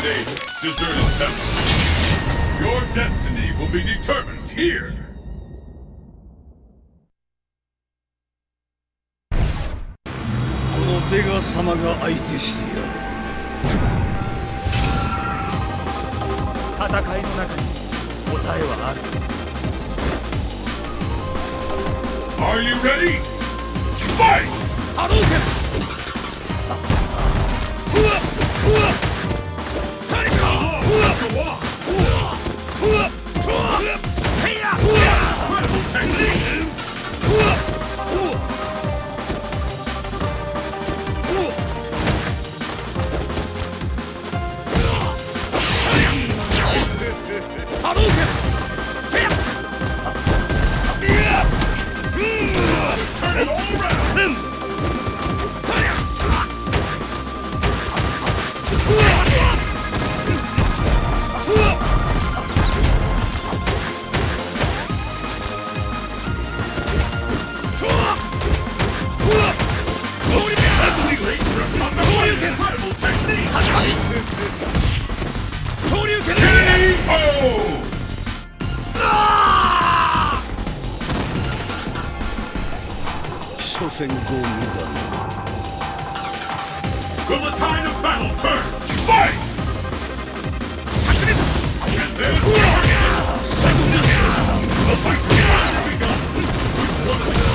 This deserted temple. Your destiny will be determined here. このベガ様が相手してやる。戦いの中に答えはある。 Are you ready? Fight! 波動拳。うわっうわっ。タイガー。うわっうわっうわっ。ヘイヤ。うわっ。うわっ。波動拳。ヘイヤ。所詮ゴミだ。 Will the tide of battle turn? Fight! And then the fight has begun.